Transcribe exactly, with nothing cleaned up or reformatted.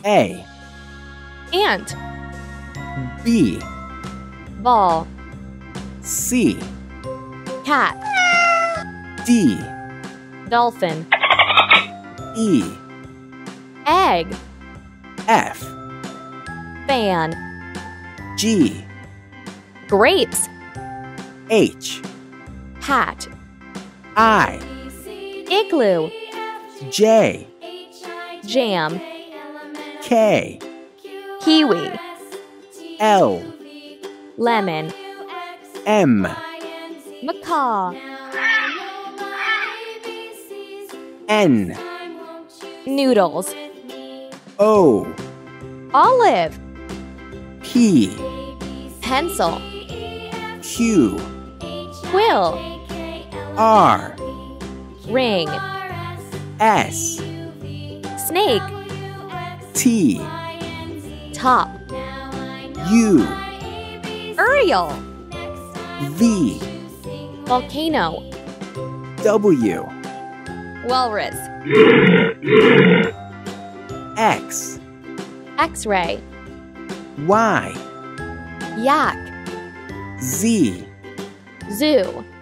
A. Ant. B. Ball. C. Cat. D. Dolphin. E. Egg. F. Fan. G. Grapes. H. Hat. I. Igloo. J. Jam. K. Kiwi. L. Lemon. M. Macaw. N. Noodles. O. Olive. P. Pencil. Q. Quill. R. Ring. S. Snake. T. Top. U. Uriel. V. Volcano. W. Walrus. X. X-ray. Y. Yak. Z. Zoo.